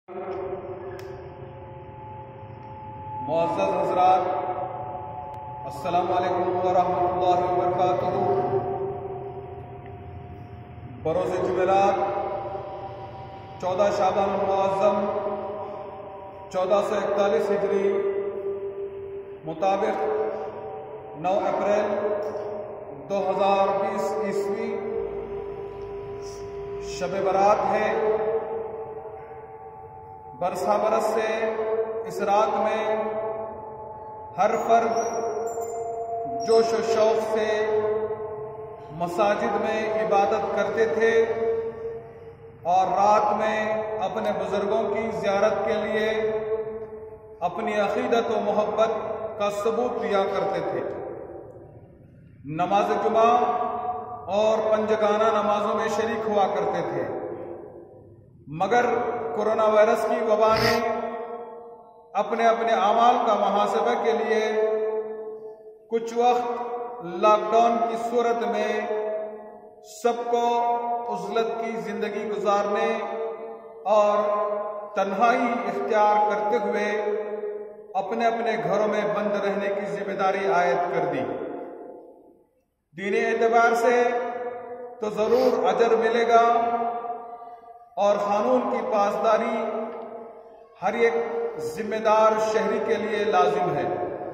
मुअज़्ज़ज़ हज़रात, अस्सलामु अलैकुम व रहमतुल्लाहि व बरकातुहू। बरोज़ जुमेरात 14 शाबान मुअज़्ज़म 1441 हिजरी मुताबिक 9 अप्रैल 2020 ईस्वी शब बरात है। बरसा बरस से इस रात में हर फर्द जोश व शौक से मसाजिद में इबादत करते थे और रात में अपने बुजुर्गों की ज़ियारत के लिए अपनी अक़ीदत व मोहब्बत का सबूत दिया करते थे। नमाज जुमा और पंजगाना नमाजों में शरीक हुआ करते थे, मगर कोरोना वायरस की वबा ने अपने अपने आमाल का मुहासबा के लिए कुछ वक्त लॉकडाउन की सूरत में सबको उज़लत की ज़िंदगी गुजारने और तन्हाई इख्तियार करते हुए अपने अपने घरों में बंद रहने की जिम्मेदारी आयद कर दी। दीनी एतबार से तो ज़रूर अजर मिलेगा और कानून की पासदारी हर एक जिम्मेदार शहरी के लिए लाजिम है।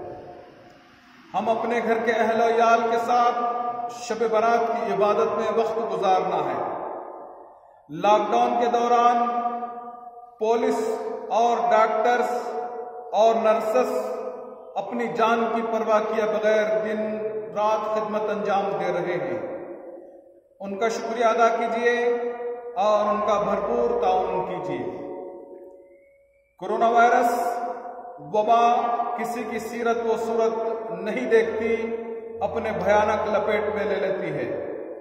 हम अपने घर के अहल व याल के साथ शब बरात की इबादत में वक्त गुजारना है। लॉकडाउन के दौरान पुलिस और डॉक्टर्स और नर्सेस अपनी जान की परवाह किए बगैर दिन रात खिदमत अंजाम दे रहे हैं। उनका शुक्रिया अदा कीजिए और उनका भरपूर ताउन कीजिए। कोरोना वायरस वबा किसी की सीरत व सूरत नहीं देखती, अपने भयानक लपेट में ले लेती है।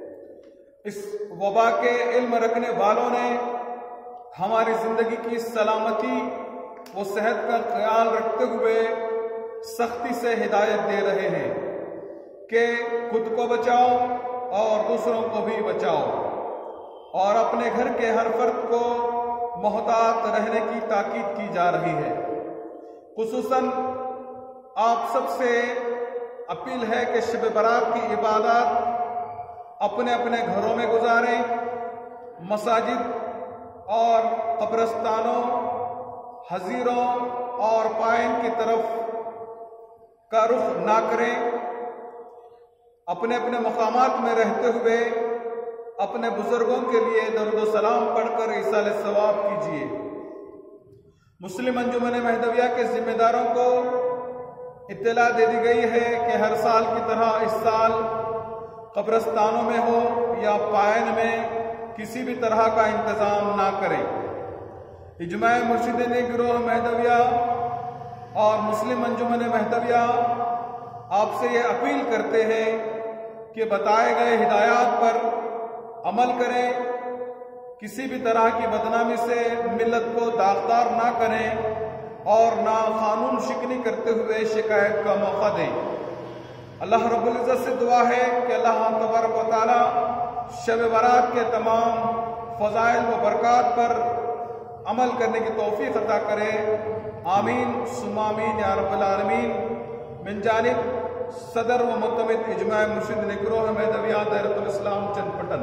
इस वबा के इल्म रखने वालों ने हमारी जिंदगी की सलामती व सेहत का ख्याल रखते हुए सख्ती से हिदायत दे रहे हैं कि खुद को बचाओ और दूसरों को भी बचाओ और अपने घर के हर फर्द को मोहतात रहने की ताकीद की जा रही है। खुसूसन आप सबसे अपील है कि शब बरात की इबादत अपने अपने घरों में गुजारें, मसाजिद और कब्रस्तानों, हजीरों और पायन की तरफ का रुख ना करें। अपने अपने मकामात में रहते हुए अपने बुजुर्गों के लिए दरूद व सलाम पढ़कर इसाले सवाब कीजिए। मुस्लिम अंजुमन महदविया के जिम्मेदारों को इत्तला दे दी गई है कि हर साल की तरह इस साल कब्रस्तानों में हो या पायन में किसी भी तरह का इंतज़ाम ना करें। इजमा मुर्शिदीन गिरोह महदविया और मुस्लिम अंजुमन महदविया आपसे ये अपील करते हैं कि बताए गए हिदायत पर अमल करें, किसी भी तरह की बदनामी से मिल्लत को दागदार ना करें और ना कानून शिकनी करते हुए शिकायत का मौका दें। अल्लाह रब्बुल इज़्ज़त से दुआ है कि अल्लाह तबारक व तआला शब बरात के तमाम फ़ज़ाइल व बरक़ात पर अमल करने की तौफ़ीक़ अता करे। आमीन सुम्मा आमीन या रब्बल आलमीन। मिन जानिब सदर व मुतमिद इजमा मुर्शिदीन गिरोह महदविया दायरतुल इस्लाम चंदपटन।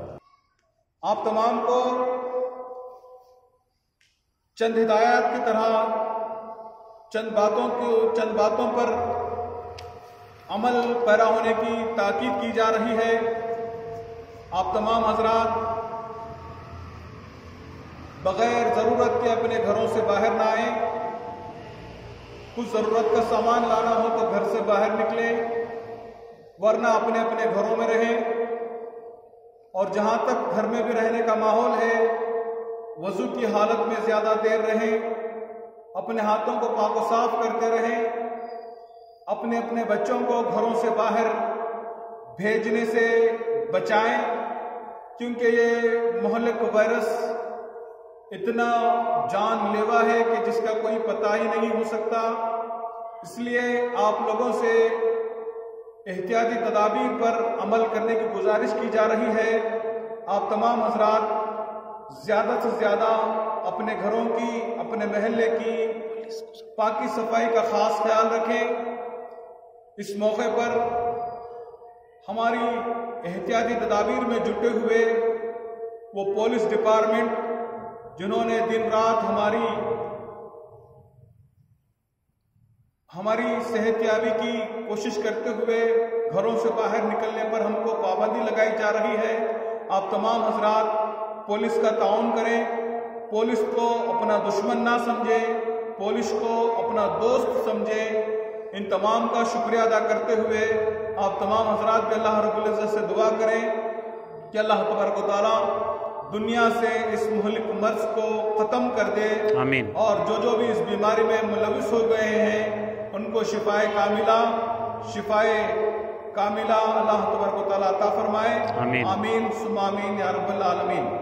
आप तमाम को चंद हिदायत की तरह चंद बातों पर अमल पैरा होने की ताकीद की जा रही है। आप तमाम हजरात बगैर ज़रूरत के अपने घरों से बाहर ना आए। कुछ ज़रूरत का सामान लाना हो तो घर से बाहर निकले, वरना अपने अपने घरों में रहें। और जहाँ तक घर में भी रहने का माहौल है, वज़ू की हालत में ज़्यादा देर रहें, अपने हाथों को पाक व साफ करते रहें, अपने अपने बच्चों को घरों से बाहर भेजने से बचाएं, क्योंकि ये मोहल्लिक वायरस इतना जानलेवा है कि जिसका कोई पता ही नहीं हो सकता। इसलिए आप लोगों से एहतियाती तदाबीर पर अमल करने की गुजारिश की जा रही है। आप तमाम हजरात ज़्यादा से ज़्यादा अपने घरों की, अपने महल्ले की पाकी सफाई का खास ख्याल रखें। इस मौके पर हमारी एहतियाती तदाबीर में जुटे हुए वो पुलिस डिपार्टमेंट जिन्होंने दिन रात हमारी सेहतयाबी की कोशिश करते हुए घरों से बाहर निकलने पर हमको पाबंदी लगाई जा रही है। आप तमाम हजरात पुलिस का ताउन करें, पुलिस को अपना दुश्मन ना समझे, पुलिस को अपना दोस्त समझे। इन तमाम का शुक्रिया अदा करते हुए आप तमाम हजरात भी अल्लाह रब्बुल इज्जत से दुआ करें कि अल्लाह तबारक व तआला दुनिया से इस मुहलिक मर्ज को ख़त्म कर दे। आमीन। और जो भी इस बीमारी में मुलविस हो गए हैं उनको शिफाए कामिला अल्लाह तबारक व तआला अता फरमाए। आमीन। आमीन सुम्मा आमीन या रब्बल आलमीन।